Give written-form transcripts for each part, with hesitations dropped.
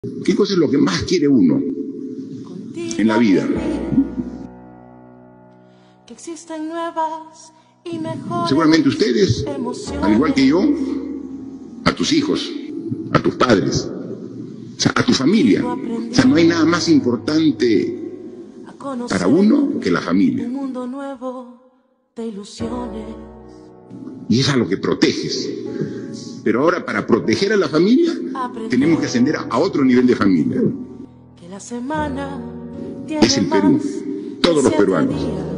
¿Qué cosa es lo que más quiere uno en la vida? Que existen nuevas y mejores. Seguramente ustedes, al igual que yo, a tus hijos, a tus padres, o sea, a tu familia. O sea, no hay nada más importante para uno que la familia. Un mundo nuevo de ilusiones. Y es a lo que proteges. Pero ahora, para proteger a la familia, tenemos que ascender a otro nivel de familia. Que la semana es el Perú, todos los peruanos.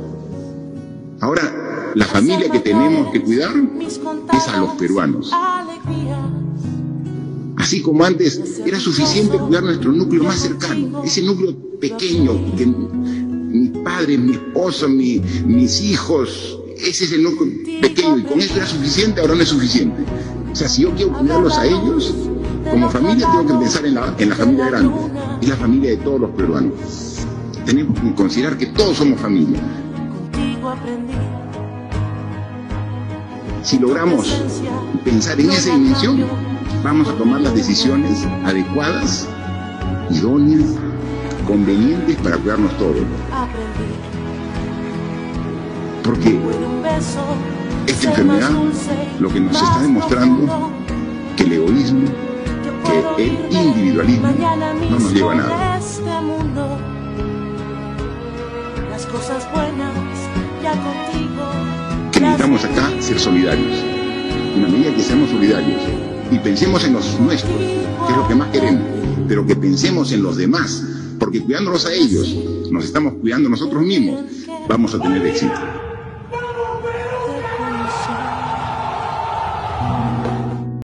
Ahora, la familia que tenemos que cuidar es a los peruanos. Así como antes era suficiente cuidar nuestro núcleo más cercano, ese núcleo pequeño, que mi padre, mi esposo, mis hijos, ese es el núcleo pequeño, y con eso era suficiente, ahora no es suficiente. O sea, si yo quiero cuidarlos a ellos, como familia tengo que pensar en la familia grande, es la familia de todos los peruanos. Tenemos que considerar que todos somos familia. Si logramos pensar en esa dimensión, vamos a tomar las decisiones adecuadas, idóneas, convenientes para cuidarnos todos. Porque esta enfermedad lo que nos está demostrando que el egoísmo, que el individualismo no nos lleva a nada. Que necesitamos acá ser solidarios. En la medida que seamos solidarios y pensemos en los nuestros, que es lo que más queremos, pero que pensemos en los demás, porque cuidándolos a ellos, nos estamos cuidando nosotros mismos, vamos a tener éxito.